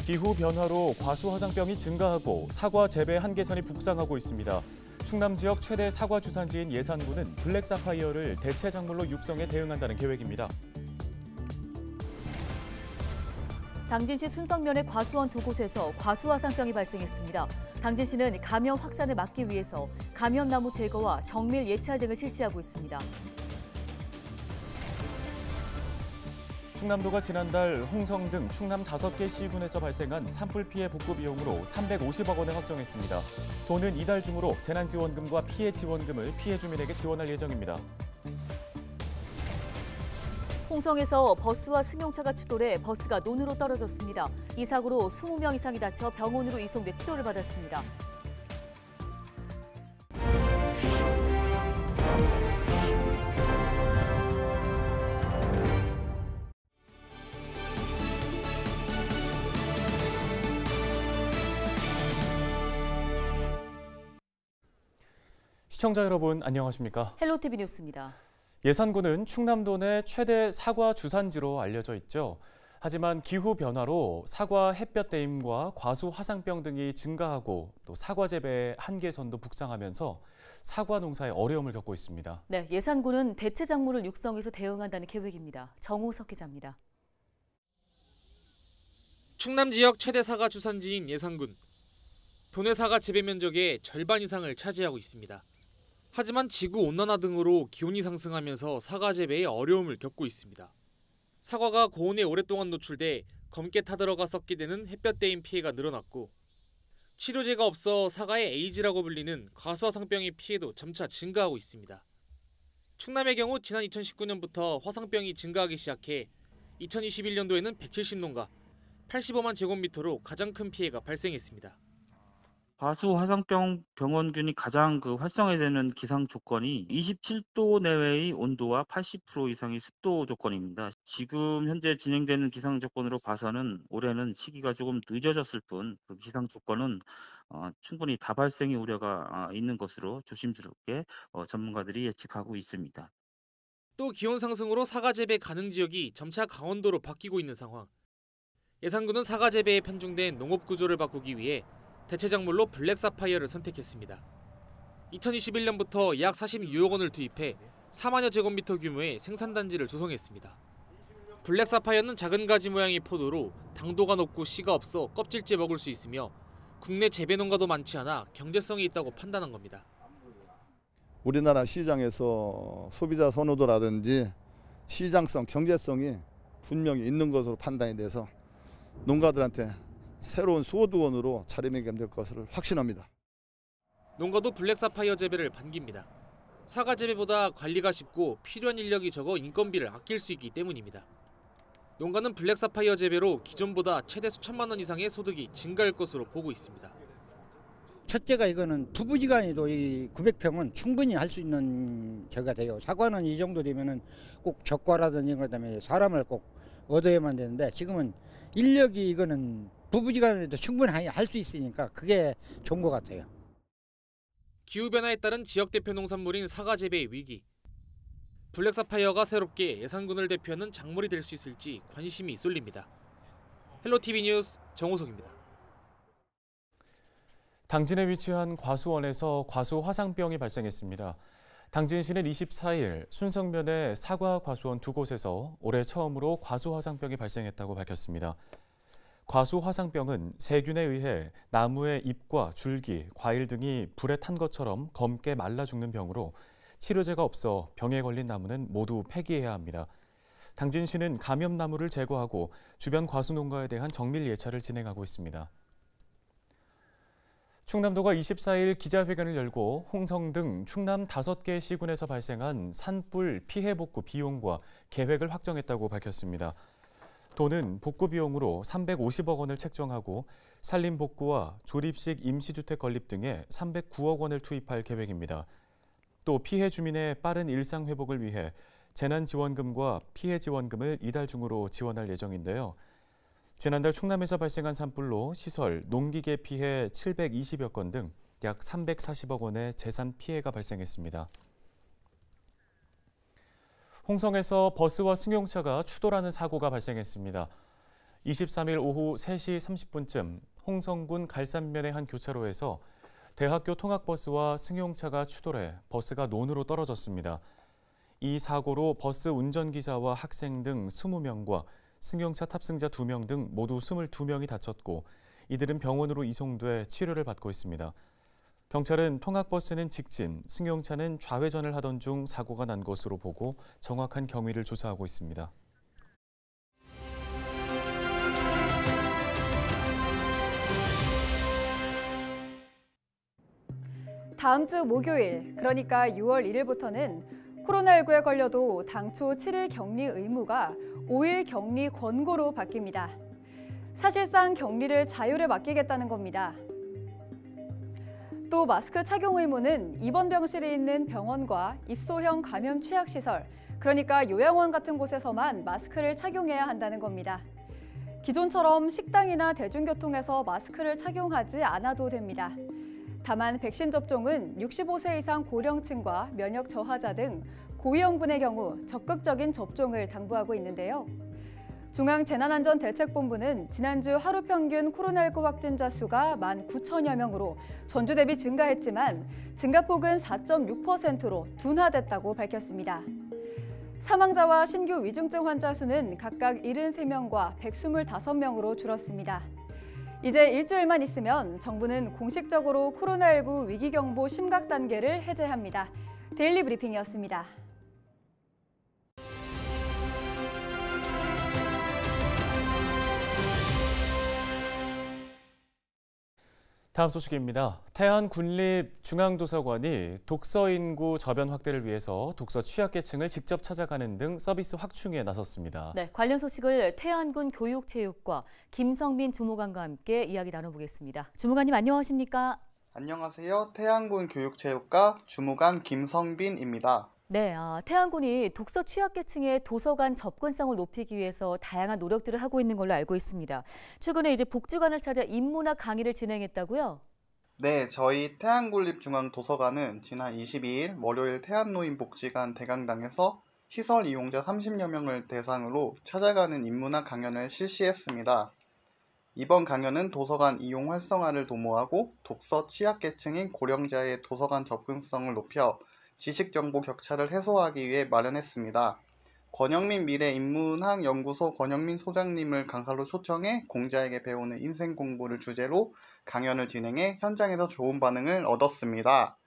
기후 변화로 과수 화상병이 증가하고 사과 재배 한계선이 북상하고 있습니다. 충남 지역 최대 사과 주산지인 예산군은 블랙 사파이어를 대체 작물로 육성해 대응한다는 계획입니다. 당진시 순성면의 과수원 두 곳에서 과수 화상병이 발생했습니다. 당진시는 감염 확산을 막기 위해서 감염나무 제거와 정밀 예찰 등을 실시하고 있습니다. 충남도가 지난달 홍성 등 충남 5개 시군에서 발생한 산불 피해 복구 비용으로 350억 원을 확정했습니다. 도는 이달 중으로 재난지원금과 피해 지원금을 피해 주민에게 지원할 예정입니다. 홍성에서 버스와 승용차가 추돌해 버스가 논으로 떨어졌습니다. 이 사고로 20명 이상이 다쳐 병원으로 이송돼 치료를 받았습니다. 시청자 여러분 안녕하십니까? 헬로티비 뉴스입니다. 예산군은 충남도 내 최대 사과 주산지로 알려져 있죠. 하지만 기후 변화로 사과 햇볕 대임과 과수 화상병 등이 증가하고 또 사과 재배의 한계선도 북상하면서 사과 농사에 어려움을 겪고 있습니다. 네, 예산군은 대체 작물을 육성해서 대응한다는 계획입니다. 정호석 기자입니다. 충남 지역 최대 사과 주산지인 예산군. 도내 사과 재배 면적의 절반 이상을 차지하고 있습니다. 하지만 지구온난화 등으로 기온이 상승하면서 사과 재배에 어려움을 겪고 있습니다. 사과가 고온에 오랫동안 노출돼 검게 타들어가 썩게 되는 햇볕 대임 피해가 늘어났고 치료제가 없어 사과의 에이즈라고 불리는 과수화상병의 피해도 점차 증가하고 있습니다. 충남의 경우 지난 2019년부터 화상병이 증가하기 시작해 2021년도에는 170농가, 85만 제곱미터로 가장 큰 피해가 발생했습니다. 과수 화상병 병원균이 가장 활성화되는 기상 조건이 27도 내외의 온도와 80% 이상의 습도 조건입니다. 지금 현재 진행되는 기상 조건으로 봐서는 올해는 시기가 조금 늦어졌을 뿐 그 기상 조건은 충분히 다발생의 우려가 있는 것으로 조심스럽게 전문가들이 예측하고 있습니다. 또 기온 상승으로 사과 재배 가능 지역이 점차 강원도로 바뀌고 있는 상황. 예산군은 사과 재배에 편중된 농업 구조를 바꾸기 위해 대체 작물로 블랙 사파이어를 선택했습니다. 2021년부터 약 46억 원을 투입해 4만여 제곱미터 규모의 생산단지를 조성했습니다. 블랙 사파이어는 작은 가지 모양의 포도로 당도가 높고 씨가 없어 껍질째 먹을 수 있으며 국내 재배 농가도 많지 않아 경제성이 있다고 판단한 겁니다. 우리나라 시장에서 소비자 선호도라든지 시장성, 경제성이 분명히 있는 것으로 판단이 돼서 농가들한테 새로운 소득원으로 자리매김될 것을 확신합니다. 농가도 블랙 사파이어 재배를 반깁니다. 사과 재배보다 관리가 쉽고 필요한 인력이 적어 인건비를 아낄 수 있기 때문입니다. 농가는 블랙 사파이어 재배로 기존보다 최대 수천만 원 이상의 소득이 증가할 것으로 보고 있습니다. 첫째가 이거는 부부지간에도 이 900평은 충분히 할 수 있는 제가 돼요. 사과는 이 정도 되면은 꼭 적과라든지 이런 것 때문에 사람을 꼭 얻어야만 되는데 지금은 인력이 이거는 부부지간에도 충분히 할 수 있으니까 그게 좋은 것 같아요. 기후변화에 따른 지역 대표 농산물인 사과 재배의 위기. 블랙 사파이어가 새롭게 예산군을 대표하는 작물이 될 수 있을지 관심이 쏠립니다. 헬로티비 뉴스 정호석입니다. 당진에 위치한 과수원에서 과수 화상병이 발생했습니다. 당진시는 24일 순성면의 사과 과수원 두 곳에서 올해 처음으로 과수 화상병이 발생했다고 밝혔습니다. 과수 화상병은 세균에 의해 나무의 잎과 줄기, 과일 등이 불에 탄 것처럼 검게 말라 죽는 병으로 치료제가 없어 병에 걸린 나무는 모두 폐기해야 합니다. 당진시는 감염나무를 제거하고 주변 과수 농가에 대한 정밀 예찰을 진행하고 있습니다. 충남도가 24일 기자회견을 열고 홍성 등 충남 5개 시군에서 발생한 산불 피해 복구 비용과 계획을 확정했다고 밝혔습니다. 도는 복구 비용으로 350억 원을 책정하고 산림 복구와 조립식 임시주택 건립 등에 309억 원을 투입할 계획입니다. 또 피해 주민의 빠른 일상 회복을 위해 재난지원금과 피해 지원금을 이달 중으로 지원할 예정인데요. 지난달 충남에서 발생한 산불로 시설, 농기계 피해 720여 건 등 약 340억 원의 재산 피해가 발생했습니다. 홍성에서 버스와 승용차가 추돌하는 사고가 발생했습니다. 23일 오후 3시 30분쯤 홍성군 갈산면의 한 교차로에서 대학교 통학버스와 승용차가 추돌해 버스가 논으로 떨어졌습니다. 이 사고로 버스 운전기사와 학생 등 20명과 승용차 탑승자 2명 등 모두 22명이 다쳤고 이들은 병원으로 이송돼 치료를 받고 있습니다. 경찰은 통학버스는 직진, 승용차는 좌회전을 하던 중 사고가 난 것으로 보고 정확한 경위를 조사하고 있습니다. 다음 주 목요일, 그러니까 6월 1일부터는 코로나19에 걸려도 당초 7일 격리 의무가 5일 격리 권고로 바뀝니다. 사실상 격리를 자율에 맡기겠다는 겁니다. 또 마스크 착용 의무는 입원 병실이 있는 병원과 입소형 감염 취약시설, 그러니까 요양원 같은 곳에서만 마스크를 착용해야 한다는 겁니다. 기존처럼 식당이나 대중교통에서 마스크를 착용하지 않아도 됩니다. 다만 백신 접종은 65세 이상 고령층과 면역 저하자 등 고위험군의 경우 적극적인 접종을 당부하고 있는데요. 중앙재난안전대책본부는 지난주 하루 평균 코로나19 확진자 수가 19,000여 명으로 전주 대비 증가했지만 증가폭은 4.6%로 둔화됐다고 밝혔습니다. 사망자와 신규 위중증 환자 수는 각각 73명과 125명으로 줄었습니다. 이제 일주일만 있으면 정부는 공식적으로 코로나19 위기경보 심각 단계를 해제합니다. 데일리 브리핑이었습니다. 다음 소식입니다. 태안군립중앙도서관이 독서 인구 저변 확대를 위해서 독서 취약계층을 직접 찾아가는 등 서비스 확충에 나섰습니다. 네, 관련 소식을 태안군 교육체육과 김성빈 주무관과 함께 이야기 나눠보겠습니다. 주무관님 안녕하십니까? 안녕하세요. 태안군 교육체육과 주무관 김성빈입니다. 네, 태안군이 독서 취약계층의 도서관 접근성을 높이기 위해서 다양한 노력들을 하고 있는 걸로 알고 있습니다. 최근에 이제 복지관을 찾아 인문학 강의를 진행했다고요? 네, 저희 태안군립중앙도서관은 지난 22일 월요일 태안노인복지관 대강당에서 시설 이용자 30여 명을 대상으로 찾아가는 인문학 강연을 실시했습니다. 이번 강연은 도서관 이용 활성화를 도모하고 독서 취약계층인 고령자의 도서관 접근성을 높여 지식정보 격차를 해소하기 위해 마련했습니다. 권영민 미래인문학연구소 권영민 소장님을 강사로 초청해 공자에게 배우는 인생 공부를 주제로 강연을 진행해 현장에서 좋은 반응을 얻었습니다.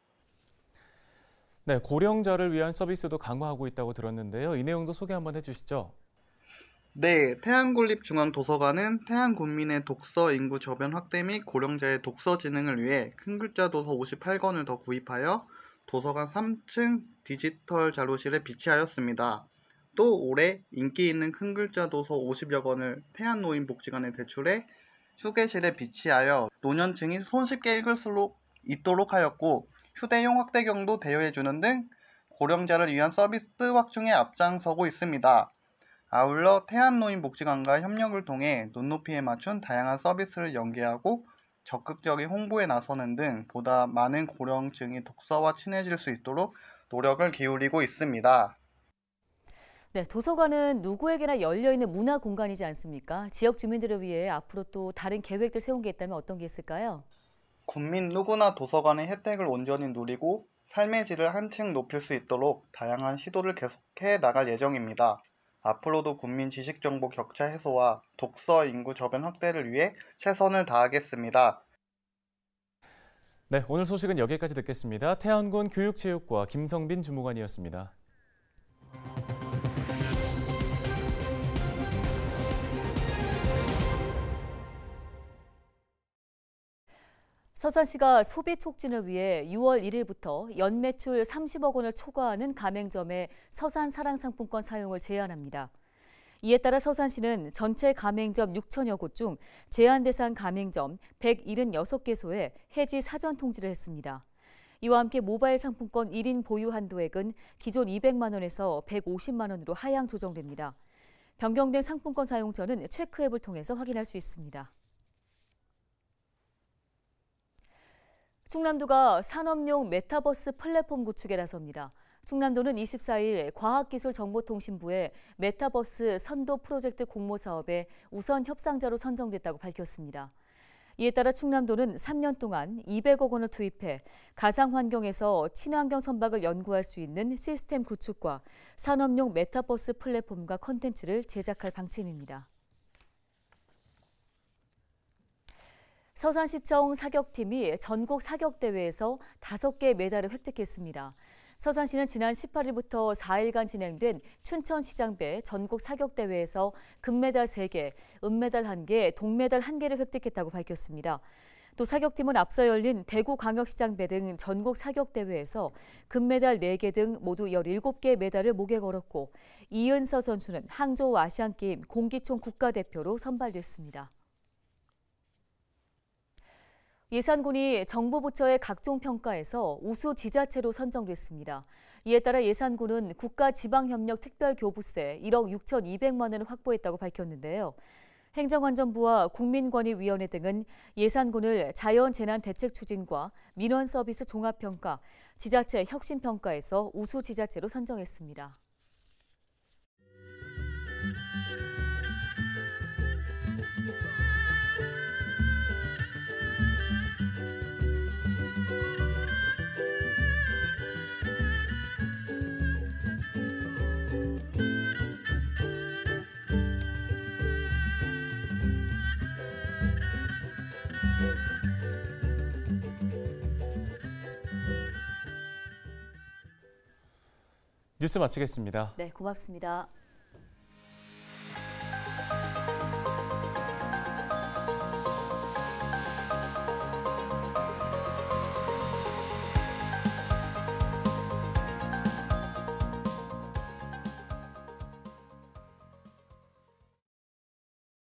네, 고령자를 위한 서비스도 강화하고 있다고 들었는데요. 이 내용도 소개 한번 해주시죠. 네, 태안군립중앙도서관은 태안군민의 독서 인구 저변 확대 및 고령자의 독서 진흥을 위해 큰글자 도서 58권을 더 구입하여 도서관 3층 디지털 자료실에 비치하였습니다. 또 올해 인기 있는 큰글자 도서 50여 권을 태안노인복지관에 대출해 휴게실에 비치하여 노년층이 손쉽게 읽을 수 있도록 하였고 휴대용 확대경도 대여해주는 등 고령자를 위한 서비스 확충에 앞장서고 있습니다. 아울러 태안노인복지관과 협력을 통해 눈높이에 맞춘 다양한 서비스를 연계하고 적극적인 홍보에 나서는 등 보다 많은 고령층이 독서와 친해질 수 있도록 노력을 기울이고 있습니다. 네, 도서관은 누구에게나 열려있는 문화 공간이지 않습니까? 지역 주민들을 위해 앞으로 또 다른 계획들 세운 게 있다면 어떤 게 있을까요? 국민 누구나 도서관의 혜택을 온전히 누리고 삶의 질을 한층 높일 수 있도록 다양한 시도를 계속해 나갈 예정입니다. 앞으로도 국민 지식정보 격차 해소와 독서 인구 저변 확대를 위해 최선을 다하겠습니다. 네, 오늘 소식은 여기까지 듣겠습니다. 태안군 교육체육과 김성빈 주무관이었습니다. 서산시가 소비 촉진을 위해 6월 1일부터 연매출 30억 원을 초과하는 가맹점의 서산 사랑상품권 사용을 제한합니다. 이에 따라 서산시는 전체 가맹점 6천여 곳 중 제한 대상 가맹점 176개소에 해지 사전 통지를 했습니다. 이와 함께 모바일 상품권 1인 보유 한도액은 기존 200만 원에서 150만 원으로 하향 조정됩니다. 변경된 상품권 사용처는 체크 앱을 통해서 확인할 수 있습니다. 충남도가 산업용 메타버스 플랫폼 구축에 나섭니다. 충남도는 24일 과학기술정보통신부의 메타버스 선도 프로젝트 공모 사업에 우선 협상자로 선정됐다고 밝혔습니다. 이에 따라 충남도는 3년 동안 200억 원을 투입해 가상환경에서 친환경 선박을 연구할 수 있는 시스템 구축과 산업용 메타버스 플랫폼과 콘텐츠를 제작할 방침입니다. 서산시청 사격팀이 전국 사격대회에서 5개 메달을 획득했습니다. 서산시는 지난 18일부터 4일간 진행된 춘천시장배 전국 사격대회에서 금메달 3개, 은메달 1개, 동메달 1개를 획득했다고 밝혔습니다. 또 사격팀은 앞서 열린 대구광역시장배 등 전국 사격대회에서 금메달 4개 등 모두 17개의 메달을 목에 걸었고 이은서 선수는 항저우 아시안게임 공기총 국가대표로 선발됐습니다. 예산군이 정부 부처의 각종 평가에서 우수 지자체로 선정됐습니다. 이에 따라 예산군은 국가지방협력특별교부세 1억 6,200만 원을 확보했다고 밝혔는데요. 행정안전부와 국민권익위원회 등은 예산군을 자연재난대책추진과 민원서비스 종합평가, 지자체 혁신평가에서 우수 지자체로 선정했습니다. 뉴스 마치겠습니다. 네, 고맙습니다.